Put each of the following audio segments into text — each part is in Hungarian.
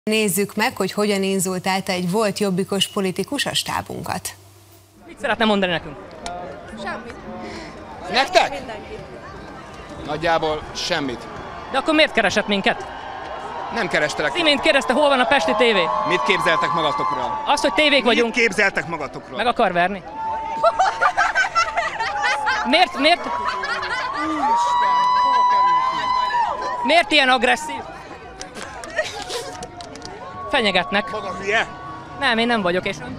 Nézzük meg, hogy hogyan inzultálta egy volt jobbikos politikus a stábunkat. Mit szeretne mondani nekünk? Semmit. Nektek? Mindenki. Nagyjából semmit. De akkor miért keresett minket? Nem kerestelek. Imént kérdezte, hol van a Pesti TV? Mit képzeltek magatokról? Azt, hogy tévék vagyunk. Mit képzeltek magatokról? Meg akar verni. Miért ilyen agresszív? Fenyegetnek. Maga hülye? Nem, én nem vagyok, és ön?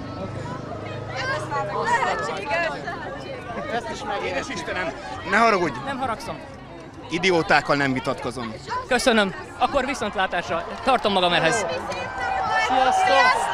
Lehetséges. Ezt is meg. Édes Istenem, ne haragudj! Nem haragszom. Idiótákkal nem vitatkozom. Köszönöm. Akkor viszontlátásra. Tartom magam ehhez. Sziasztok!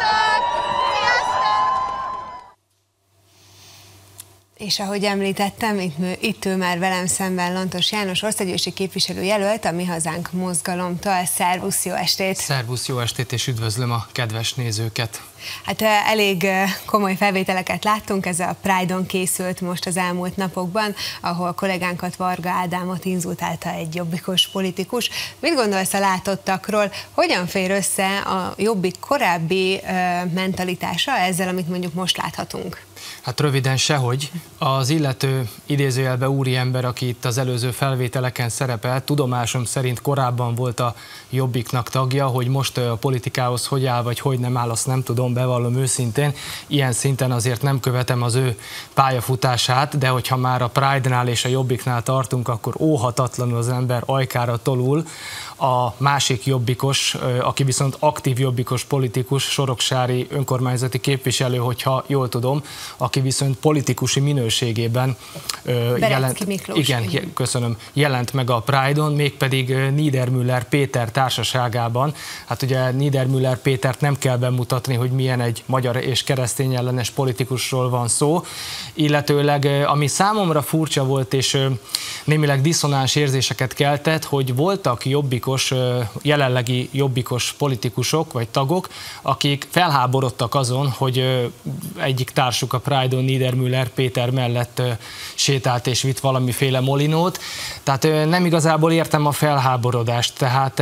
És ahogy említettem, itt ül már velem szemben Lantos János, országgyűlési képviselőjelölt a Mi Hazánk mozgalomtól. Szervusz, jó estét! Szervusz, jó estét, és üdvözlöm a kedves nézőket! Hát elég komoly felvételeket láttunk, ez a Pride-on készült most az elmúlt napokban, ahol kollégánkat, Varga Ádámot inzultálta egy jobbikos politikus. Mit gondolsz a látottakról? Hogyan fér össze a Jobbik korábbi mentalitása ezzel, amit mondjuk most láthatunk? Hát röviden sehogy. Az illető idézőjelbe úriember, aki itt az előző felvételeken szerepelt, tudomásom szerint korábban volt a Jobbiknak tagja, hogy most a politikához hogy áll, vagy hogy nem áll, azt nem tudom, bevallom őszintén. Ilyen szinten azért nem követem az ő pályafutását, de hogyha már a Pride-nál és a Jobbiknál tartunk, akkor óhatatlanul az ember ajkára tolul. A másik jobbikos, aki viszont aktív jobbikos politikus, soroksári önkormányzati képviselő, hogyha jól tudom, aki viszont politikusi minőségében jelent meg a Pride-on, mégpedig Niedermüller Péter társaságában. Hát ugye Niedermüller Pétert nem kell bemutatni, hogy milyen egy magyar és keresztény ellenes politikusról van szó, illetőleg ami számomra furcsa volt és némileg diszonáns érzéseket keltett, hogy voltak jelenlegi jobbikos politikusok vagy tagok, akik felháborodtak azon, hogy egyik társuk a Pride-on Niedermüller Péter mellett sétált és vitt valamiféle molinót. Tehát nem igazából értem a felháborodást, tehát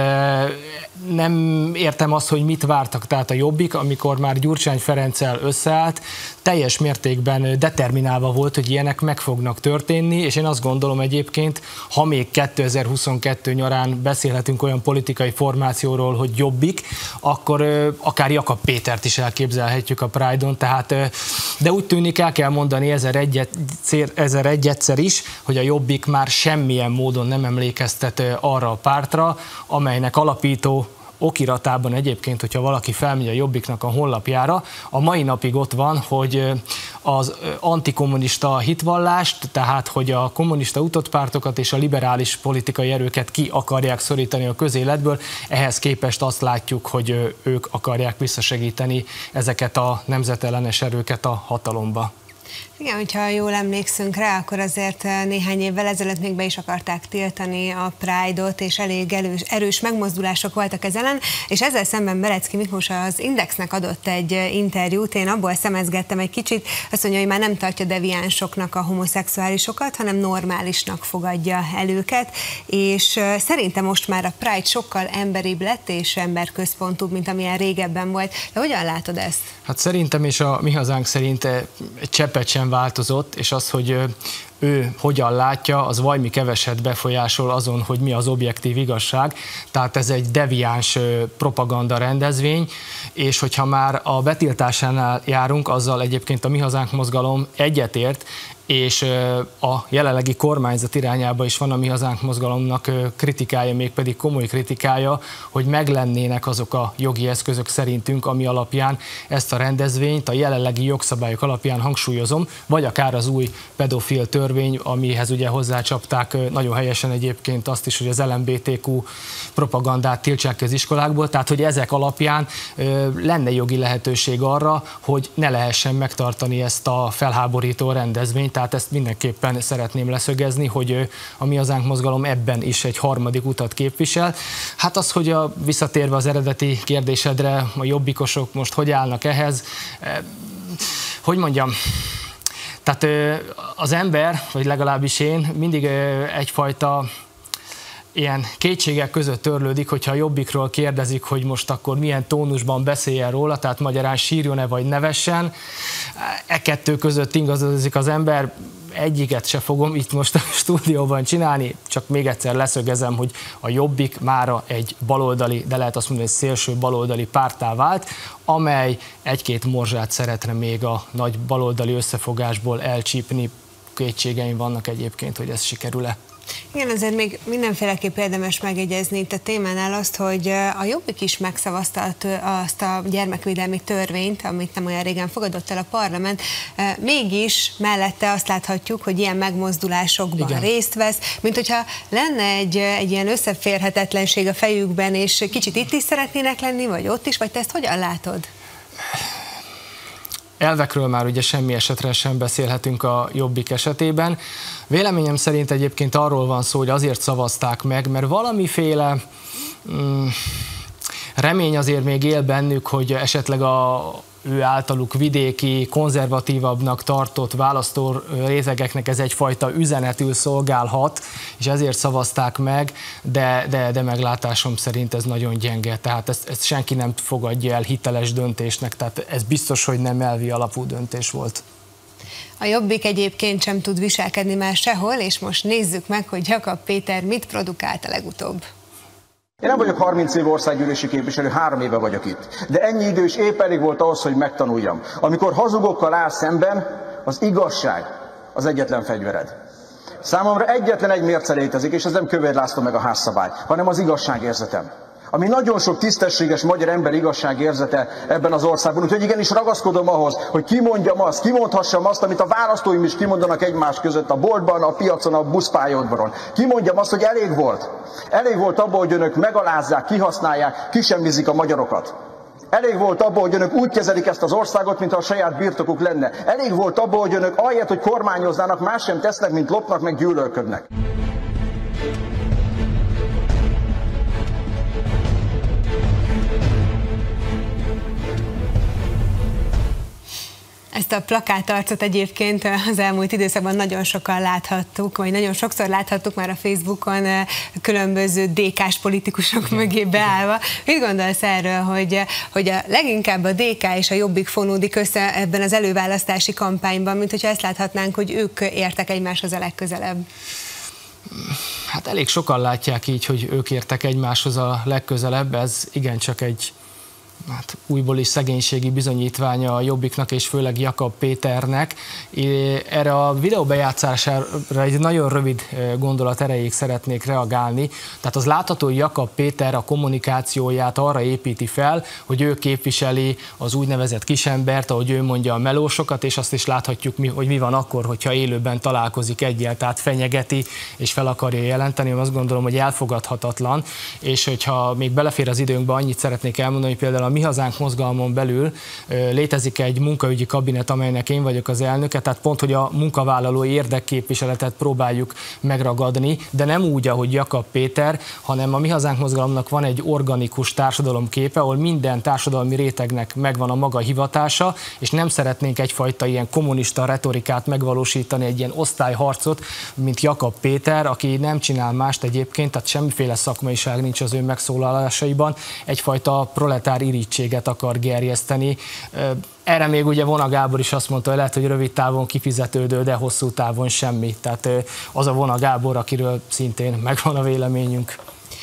nem értem azt, hogy mit vártak. Tehát a Jobbik, amikor már Gyurcsány Ferenccel összeállt, teljes mértékben determinálva volt, hogy ilyenek meg fognak történni, és én azt gondolom egyébként, ha még 2022 nyarán beszélhetünk olyan politikai formációról, hogy Jobbik, akkor akár Jakab Pétert is elképzelhetjük a Pride-on, tehát, de úgy tűnik, el kell mondani ezer egyszer is, hogy a Jobbik már semmilyen módon nem emlékeztet arra a pártra, amelynek alapító okiratában egyébként, hogyha valaki felmegy a Jobbiknak a honlapjára, a mai napig ott van, hogy az antikommunista hitvallást, tehát hogy a kommunista utódpártokat és a liberális politikai erőket ki akarják szorítani a közéletből, ehhez képest azt látjuk, hogy ők akarják visszasegíteni ezeket a nemzetellenes erőket a hatalomba. Igen, hogyha jól emlékszünk rá, akkor azért néhány évvel ezelőtt még be is akarták tiltani a Pride-ot, és elég erős megmozdulások voltak ez ellen, és ezzel szemben Berecki Miklós az Indexnek adott egy interjút, én abból szemezgettem egy kicsit, azt mondja, hogy már nem tartja deviánsoknak a homoszexuálisokat, hanem normálisnak fogadja el őket, és szerintem most már a Pride sokkal emberibb lett, és emberközpontúbb, mint amilyen régebben volt. De hogyan látod ezt? Hát szerintem, és a Mi Hazánk szerint egy cseppet sem változott, és az, hogy ő hogyan látja, az valami keveset befolyásol azon, hogy mi az objektív igazság. Tehát ez egy deviáns propaganda rendezvény, és hogyha már a betiltásánál járunk, azzal egyébként a Mi Hazánk mozgalom egyetért, és a jelenlegi kormányzat irányába is van a Mi Hazánk mozgalomnak kritikája, mégpedig komoly kritikája, hogy meglennének azok a jogi eszközök szerintünk, ami alapján ezt a rendezvényt a jelenlegi jogszabályok alapján, hangsúlyozom, vagy akár az új pedofil törvény, amihez ugye hozzácsapták nagyon helyesen egyébként azt is, hogy az LMBTQ propagandát tiltsák az iskolákból, tehát hogy ezek alapján lenne jogi lehetőség arra, hogy ne lehessen megtartani ezt a felháborító rendezvényt. Tehát ezt mindenképpen szeretném leszögezni, hogy a Mi Hazánk mozgalom ebben is egy harmadik utat képvisel. Hát az, hogy visszatérve az eredeti kérdésedre, a jobbikosok most hogy állnak ehhez, hogy mondjam, tehát az ember, vagy legalábbis én, mindig egyfajta ilyen kétségek között törlődik, hogyha a Jobbikról kérdezik, hogy most akkor milyen tónusban beszéljen róla, tehát magyarán sírjon-e vagy nevessen. E kettő között ingadozik az ember, egyiket se fogom itt most a stúdióban csinálni, csak még egyszer leszögezem, hogy a Jobbik mára egy baloldali, de lehet azt mondani, hogy szélső baloldali párttá vált, amely egy-két morzsát szeretne még a nagy baloldali összefogásból elcsípni. Kétségeim vannak egyébként, hogy ez sikerül-e. Igen, azért még mindenféleképp érdemes megjegyezni itt a témánál azt, hogy a Jobbik is megszavazta azt a gyermekvédelmi törvényt, amit nem olyan régen fogadott el a parlament. Mégis mellette azt láthatjuk, hogy ilyen megmozdulásokban igen, részt vesz, mint hogyha lenne egy ilyen összeférhetetlenség a fejükben, és kicsit itt is szeretnének lenni, vagy ott is, vagy te ezt hogyan látod? Elvekről már ugye semmi esetre sem beszélhetünk a Jobbik esetében. Véleményem szerint egyébként arról van szó, hogy azért szavazták meg, mert valamiféle remény azért még él bennük, hogy esetleg ő általuk vidéki, konzervatívabbnak tartott választó rétegeknek ez egyfajta üzenetül szolgálhat, és ezért szavazták meg, de meglátásom szerint ez nagyon gyenge, tehát ezt senki nem fogadja el hiteles döntésnek, tehát ez biztos, hogy nem elvi alapú döntés volt. A Jobbik egyébként sem tud viselkedni már sehol, és most nézzük meg, hogy Jakab Péter mit produkált a legutóbb. Én nem vagyok 30 év országgyűlési képviselő, 3 éve vagyok itt. De ennyi idő is épp elég volt ahhoz, hogy megtanuljam. Amikor hazugokkal áll szemben, az igazság az egyetlen fegyvered. Számomra egyetlen egy mérce létezik, és ez nem Kövér László meg a házszabály, hanem az igazságérzetem. Ami nagyon sok tisztességes magyar ember igazságérzete ebben az országban. Úgyhogy igenis ragaszkodom ahhoz, hogy kimondhassam azt, amit a választóim is kimondanak egymás között, a boltban, a piacon, a buszpályaudvaron. Kimondjam azt, hogy elég volt. Elég volt abból, hogy önök megalázzák, kihasználják, kisemmizik a magyarokat. Elég volt abból, hogy önök úgy kezelik ezt az országot, mintha a saját birtokuk lenne. Elég volt abból, hogy önök ahelyett, hogy kormányoznának, más sem tesznek, mint lopnak, meg gyűlölködnek. Ezt a plakátarcot egyébként az elmúlt időszakban nagyon sokan láthattuk, vagy nagyon sokszor láthattuk már a Facebookon különböző DK-s politikusok mögé beállva. Mit gondolsz erről, hogy leginkább a DK és a Jobbik fonódik össze ebben az előválasztási kampányban, mint hogyha ezt láthatnánk, hogy ők értek egymáshoz a legközelebb? Hát elég sokan látják így, hogy ők értek egymáshoz a legközelebb, ez igencsak egy újból is szegénységi bizonyítványa a Jobbiknak, és főleg Jakab Péternek. Erre a videó bejátszására egy nagyon rövid gondolat erejéig szeretnék reagálni. Tehát az látható, hogy Jakab Péter a kommunikációját arra építi fel, hogy ő képviseli az úgynevezett kisembert, ahogy ő mondja, a melósokat, és azt is láthatjuk, hogy mi van akkor, hogyha élőben találkozik egyel, tehát fenyegeti és fel akarja jelenteni. Azt gondolom, hogy elfogadhatatlan, és hogyha még belefér az időnkbe, annyit szeretnék elmondani, hogy például a Mi Hazánk mozgalmon belül létezik egy munkaügyi kabinet, amelynek én vagyok az elnöke, tehát pont, hogy a munkavállalói érdekképviseletet próbáljuk megragadni, de nem úgy, ahogy Jakab Péter, hanem a Mi Hazánk mozgalomnak van egy organikus társadalomképe, ahol minden társadalmi rétegnek megvan a maga hivatása, és nem szeretnénk egyfajta ilyen kommunista retorikát megvalósítani, egy ilyen osztályharcot, mint Jakab Péter, aki nem csinál mást egyébként, tehát semmiféle szakmaiság nincs az ő megszólalásaiban, egyfajta proletár irítséget akar gerjeszteni. Erre még ugye Vona Gábor is azt mondta, hogy lehet, hogy rövid távon kifizetődő, de hosszú távon semmi. Tehát az a Vona Gábor, akiről szintén megvan a véleményünk.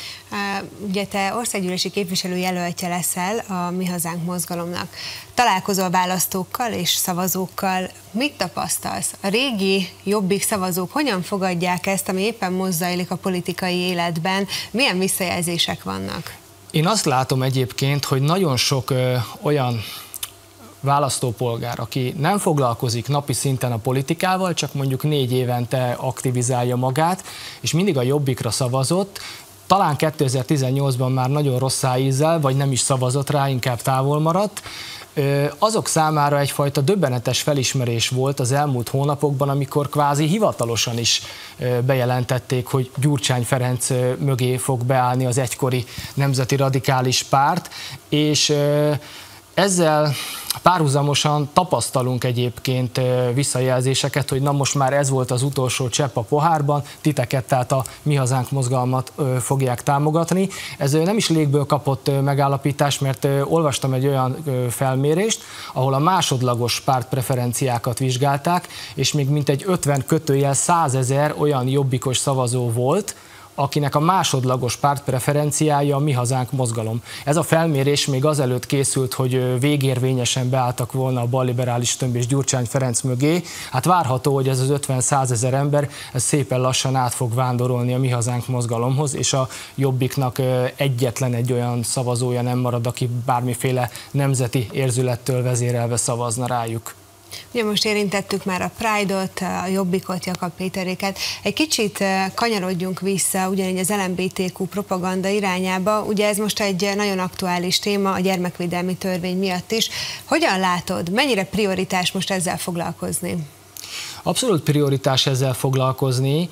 Ugye te országgyűlési képviselőjelöltje leszel a Mi Hazánk mozgalomnak. Találkozol választókkal és szavazókkal. Mit tapasztalsz? A régi Jobbik szavazók hogyan fogadják ezt, ami éppen most zajlik a politikai életben? Milyen visszajelzések vannak? Én azt látom egyébként, hogy nagyon sok olyan választópolgár, aki nem foglalkozik napi szinten a politikával, csak mondjuk 4 évente aktivizálja magát, és mindig a Jobbikra szavazott, talán 2018-ban már nagyon rossz ízzel, vagy nem is szavazott rá, inkább távol maradt, azok számára egyfajta döbbenetes felismerés volt az elmúlt hónapokban, amikor kvázi hivatalosan is bejelentették, hogy Gyurcsány Ferenc mögé fog beállni az egykori Nemzeti Radikális Párt, és ezzel Párhuzamosan tapasztalunk egyébként visszajelzéseket, hogy na most már ez volt az utolsó csepp a pohárban, titeket, tehát a Mi Hazánk mozgalmat fogják támogatni. Ez nem is légből kapott megállapítás, mert olvastam egy olyan felmérést, ahol a másodlagos pártpreferenciákat vizsgálták, és még mintegy 50-100 000 olyan jobbikos szavazó volt, akinek a másodlagos pártpreferenciája a Mi Hazánk mozgalom. Ez a felmérés még azelőtt készült, hogy végérvényesen beálltak volna a balliberális tömb és Gyurcsány Ferenc mögé. Hát várható, hogy ez az 50-100 000 ember ez szépen lassan át fog vándorolni a Mi Hazánk mozgalomhoz, és a Jobbiknak egyetlen egy olyan szavazója nem marad, aki bármiféle nemzeti érzülettől vezérelve szavazna rájuk. Ugye most érintettük már a Pride-ot, a Jobbikot, Jakab Péteréket. Egy kicsit kanyarodjunk vissza ugyanígy az LMBTQ propaganda irányába. Ugye ez most egy nagyon aktuális téma a gyermekvédelmi törvény miatt is. Hogyan látod, mennyire prioritás most ezzel foglalkozni? Abszolút prioritás ezzel foglalkozni.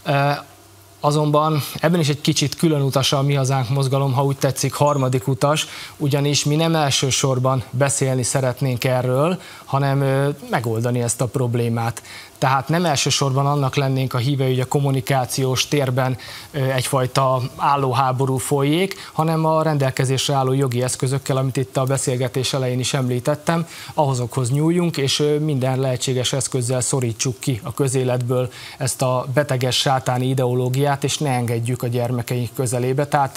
Azonban ebben is egy kicsit külön utas a Mi Hazánk mozgalom, ha úgy tetszik, harmadik utas, ugyanis mi nem elsősorban beszélni szeretnénk erről, hanem megoldani ezt a problémát. Tehát nem elsősorban annak lennénk a híve, hogy a kommunikációs térben egyfajta állóháború folyik, hanem a rendelkezésre álló jogi eszközökkel, amit itt a beszélgetés elején is említettem, ahhozokhoz nyúljunk, és minden lehetséges eszközzel szorítsuk ki a közéletből ezt a beteges sátáni ideológiát, és ne engedjük a gyermekeink közelébe. Tehát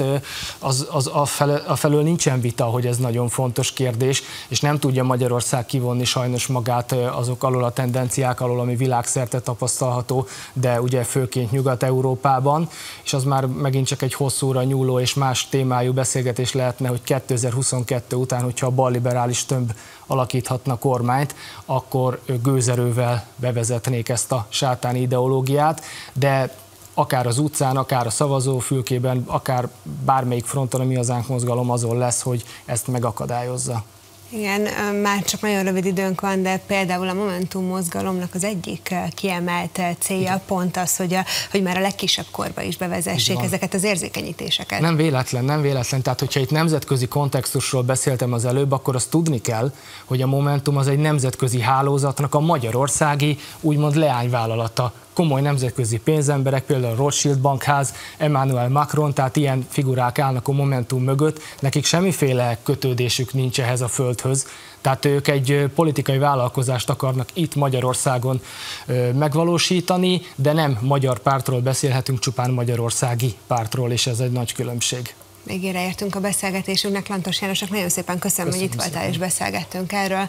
afelől nincsen vita, hogy ez nagyon fontos kérdés, és nem tudja Magyarország kivonni sajnos magát azok alól a tendenciák alól, ami világszerte tapasztalható, de ugye főként Nyugat-Európában, és az már megint csak egy hosszúra nyúló és más témájú beszélgetés lehetne, hogy 2022 után, hogyha a balliberális tömb alakíthatna kormányt, akkor gőzerővel bevezetnék ezt a sátáni ideológiát, de akár az utcán, akár a szavazófülkében, akár bármelyik fronton a Mi Hazánk mozgalom azon lesz, hogy ezt megakadályozza. Igen, már csak nagyon rövid időnk van, de például a Momentum mozgalomnak az egyik kiemelt célja pont az, hogy már a legkisebb korba is bevezessék ezeket az érzékenyítéseket. Nem véletlen. Tehát, hogyha itt nemzetközi kontextusról beszéltem az előbb, akkor azt tudni kell, hogy a Momentum az egy nemzetközi hálózatnak a magyarországi, úgymond leányvállalata. Komoly nemzetközi pénzemberek, például a Rothschild bankház, Emmanuel Macron, tehát ilyen figurák állnak a Momentum mögött, nekik semmiféle kötődésük nincs ehhez a földhöz, tehát ők egy politikai vállalkozást akarnak itt Magyarországon megvalósítani, de nem magyar pártról beszélhetünk, csupán magyarországi pártról, és ez egy nagy különbség. Végére értünk a beszélgetésünknek, Lantos Jánosnak nagyon szépen köszönöm, hogy itt voltál és beszélgettünk erről.